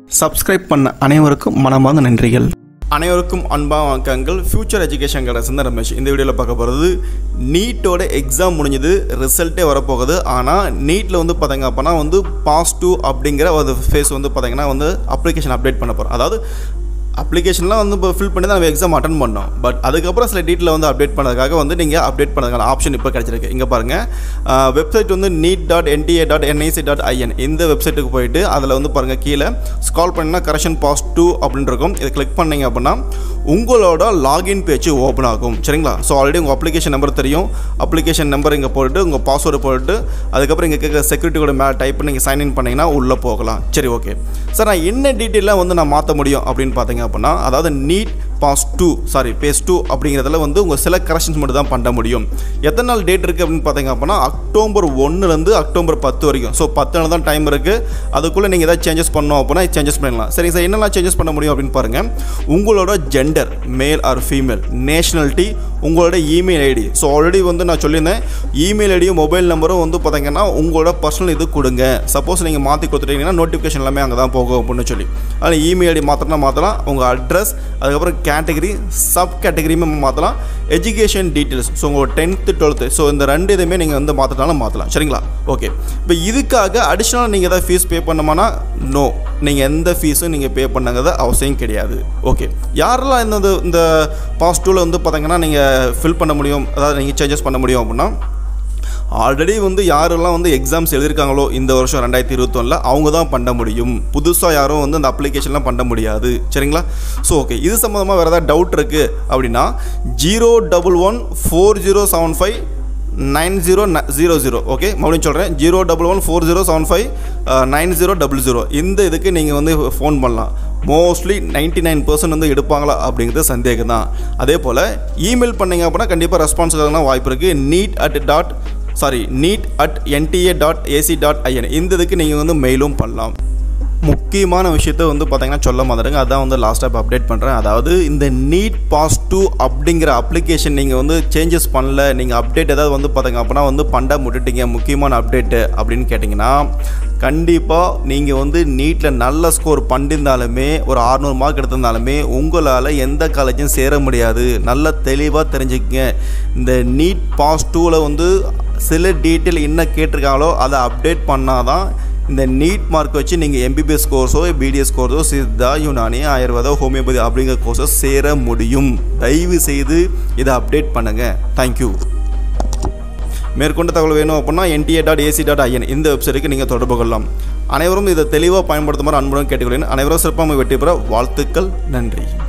Subscribe பண்ண அனைவருக்கும் மனமார்ந்த நன்றிகள். அனைவருக்கும் அன்பான வணக்கங்கள். ஃபியூச்சர் எஜுகேஷன் கடை ரமேஷ். இந்த வீடியோவில் பார்க்க போகிறது நீட்டோட எக்ஸாம் முடிஞ்சது, ரிசல்ட்டே வரப்போகுது. ஆனால் நீட்டில் வந்து பார்த்தீங்க அப்படின்னா வந்து பாஸ் 2 அப்படிங்கிற ஒரு ஃபேஸ் வந்து பார்த்தீங்கன்னா வந்து அப்ளிகேஷன் அப்டேட் பண்ண போகிறோம். அதாவது அப்ளிகேஷன்லாம் வந்து இப்போ ஃபில் பண்ணி தான் நம்ம எக்ஸாம் அட்டன் பண்ணோம். பட் அதுக்கப்புறம் சில டீட்டெயில் வந்து அப்டேட் பண்ணதுக்காக வந்து நீங்கள் அப்டேட் பண்ணதுக்கான ஆப்ஷன் இப்போ கிடச்சிருக்கு. இங்கே பாருங்கள், வெப்சைட் வந்து neet.nta.nic.in இந்த வெப்சைட்டுக்கு போயிட்டு அதில் வந்து பாருங்கள், கீழே ஸ்க்ரால் பண்ணினா கரெக்ஷன் பாஸ் 2 அப்படின்னு இருக்கும். இதை கிளிக் பண்ணிங்க அப்படின்னா உங்களோட லாகின் பேஜ் ஓப்பன் ஆகும். சரிங்களா? ஸோ ஆல்ரெடி உங்கள் அப்ளிகேஷன் நம்பர் தெரியும். அப்ளிகேஷன் நம்பர் இங்கே போட்டுட்டு உங்கள் பாஸ்வேர்டு போட்டுட்டு அதுக்கப்புறம் இங்கே கேட்குற செக்யூரிட்டி கூட மேலே டைப் பண்ணி நீங்கள் சைன்இன் பண்ணிங்கன்னா உள்ளே போகலாம். சரி, ஓகே சார், நான் என்ன டீட்டெயிலாக வந்து நான் மாற்ற முடியும் அப்படின்னு பார்த்தீங்க அப்படின்னா, அதாவது நீட் பேஸ் 2 அப்படிங்கிறதுல வந்து உங்கள் சில கரெக்ஷன்ஸ் மட்டும் தான் பண்ண முடியும். எத்தனை நாள் டேட் இருக்குது அப்படின்னு பார்த்தீங்க அப்படின்னா அக்டோபர் 1லேருந்து அக்டோபர் 10 வரைக்கும். ஸோ 10 நாள் தான் டைம் இருக்குது. அதுக்குள்ளே நீங்கள் ஏதாவது சேஞ்சஸ் பண்ணோம் அப்படின்னா சேஞ்சஸ் பண்ணிடலாம். சரி சார், என்னெல்லாம் சேஞ்சஸ் பண்ண முடியும் அப்படின்னு பாருங்கள். உங்களோட gender, male or female, nationality, உங்களோட இமெயில் ஐடி. ஸோ ஆல்ரெடி வந்து நான் சொல்லியிருந்தேன், இமெயில் ஐடியும் மொபைல் நம்பரும் வந்து பார்த்தீங்கன்னா உங்களோட பர்சனல் இது கொடுங்க. சப்போஸ் நீங்கள் மாற்றி கொடுத்துட்டீங்கன்னா நோட்டிஃபிகேஷன் எல்லாமே அங்கே தான் போகும் அப்படின்னு சொல்லி. அதில் இமெயில் ஐடி மாற்றலாம். உங்கள் அட்ரஸ், அதுக்கப்புறம் கேட்டகரி, சப் கேட்டகரியுமே மாற்றலாம். எஜுகேஷன் டீட்டெயில்ஸ், ஸோ உங்களோட 10th 12th, ஸோ இந்த ரெண்டு இதுவுமே நீங்கள் வந்து மாற்றலாம். சரிங்களா? ஓகே. இப்போ இதுக்காக அடிஷ்னலாக நீங்கள் எதாவது ஃபீஸ் பே பண்ணோம்னா நோ, நீங்கள் எந்த ஃபீஸும் நீங்கள் பே பண்ணங்கிறது அவசியம் கிடையாது. ஓகே. யாரெல்லாம் இந்த பாஸ் 2ல் வந்து பார்த்தீங்கன்னா நீங்கள் ஃபில் பண்ண முடியும், அதாவது நீங்கள் சேஞ்சஸ் பண்ண முடியும் அப்படின்னா, ஆல்ரெடி வந்து யாரெல்லாம் வந்து எக்ஸாம்ஸ் எழுதியிருக்காங்களோ இந்த வருஷம் 2021 அவங்க தான் பண்ண முடியும். புதுசாக யாரும் வந்து அந்த அப்ளிகேஷன்லாம் பண்ண முடியாது. சரிங்களா? ஸோ ஓகே, இது சம்மந்தமாக வேறு ஏதாவது டவுட் இருக்குது அப்படின்னா 01140759000. ஓகே, மறுபடியும் சொல்கிறேன், 01140759000. இந்த இதுக்கு நீங்கள் வந்து ஃபோன் பண்ணலாம். மோஸ்ட்லி 99% வந்து எடுப்பாங்களா அப்படிங்கிறது சந்தேகம் தான். அதே போல் இமெயில் பண்ணிங்க அப்படின்னா கண்டிப்பாக ரெஸ்பான்ஸ் வாய்ப்பு இருக்குது. neet@nta.ac.in இந்த இதுக்கு நீங்கள் வந்து மெயிலும் பண்ணலாம். முக்கியமான விஷயத்தை வந்து பார்த்தீங்கன்னா சொல்ல மாட்டாங்க, அதான் வந்து லாஸ்ட்டாக அப்டேட் பண்ணுறேன். அதாவது இந்த நீட் பாஸ் 2 அப்படிங்கிற அப்ளிகேஷன் நீங்கள் வந்து சேஞ்சஸ் பண்ணல, நீங்கள் அப்டேட் ஏதாவது வந்து பார்த்தீங்க அப்படின்னா வந்து பண்ண முட்டுட்டீங்க, முக்கியமான அப்டேட்டு அப்படின்னு கேட்டிங்கன்னா, கண்டிப்பாக நீங்கள் வந்து நீட்டில் நல்ல ஸ்கோர் பண்ணியிருந்தாலுமே ஒரு 600 மார்க் எடுத்திருந்தாலுமே உங்களால் எந்த காலேஜும் சேர முடியாது. நல்லா தெளிவாக தெரிஞ்சுக்கங்க. இந்த நீட் பாஸ் 2ல் வந்து சில டீட்டெயில் என்ன கேட்டிருக்காங்களோ அதை அப்டேட் பண்ணால் தான் இந்த நீட் மார்க் வச்சு நீங்கள் MBBS கோர்ஸோ, BDS கோர்ஸோ, சித்தா, யுனானி, ஆயுர்வேதம், ஹோமியோபதி அப்படிங்கிற கோர்ஸோ சேர முடியும். தயவு செய்து இதை அப்டேட் பண்ணுங்கள். தேங்க்யூ. மேற்கொண்ட தகவல் வேணும் அப்படின்னா nta.ac.in இந்த வெப்சைட்டுக்கு நீங்கள் தொடர்பு கொள்ளலாம். அனைவரும் இதை தெளிவாக பயன்படுத்துமாறு அன்புடன் கேட்டுக்கொள்கிறேன். அனைவரும் சிறப்பாக வெற்றி பெற வாழ்த்துக்கள். நன்றி.